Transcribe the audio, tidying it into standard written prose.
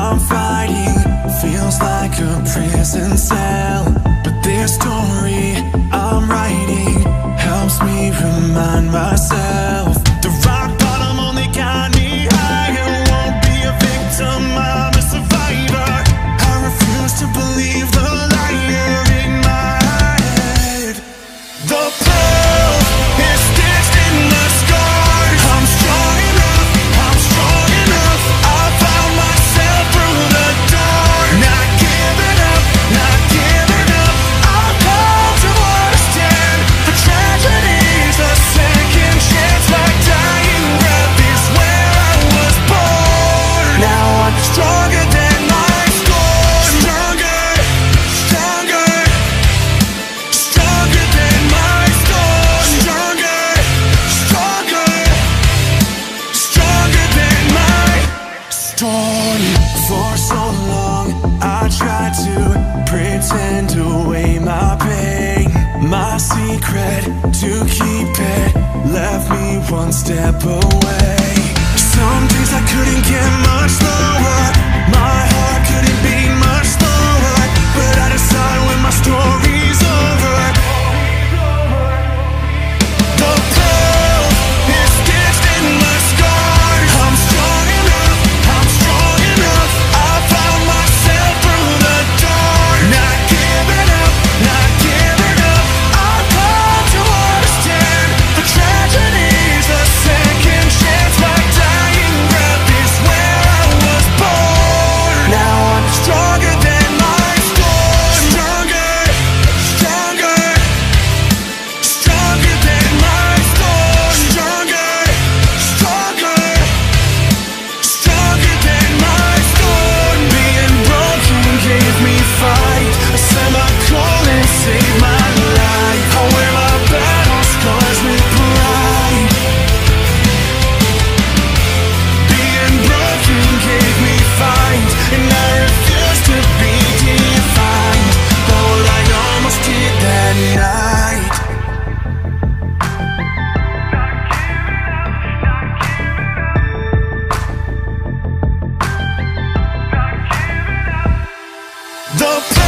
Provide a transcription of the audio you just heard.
I'm fighting feels like a prison cell, but this story I'm writing helps me remind myself the rock bottom only got me higher. Won't be a victim, I'm a survivor. I refuse to believe the liar in my head. The proof is stitched in the scars. I'm strong enough, I'm strong enough. I found myself through the door. Not giving up, not giving up. I've come to understand the tragedy's a second chance. My dying breath is where I was born. Now I'm stronger than my scorn. Stronger, stronger, stronger than my scorn. Stronger, stronger, stronger than my scorn. For so long I tried to pretend away my pain. My secret, to keep it, left me one step away. Some days I couldn't get much slower. My heart couldn't beat much slower. But I decide when my story's over. The proof is stitched in the scars. I'm strong enough, I'm strong enough. I found myself through the door. Not giving up, not giving up. I've come to understand the tragedy's a second chance. My dying breath is where I was born. Now I'm stronger than my scorn. Stronger, stronger, stronger than my scorn. Stronger, stronger, stronger than my scorn. Being broken gave me fight. A semicolon saved my life. I wear my battle scars with pride. Being broken gave me fight, and I refuse to be defined by what I almost did that night. The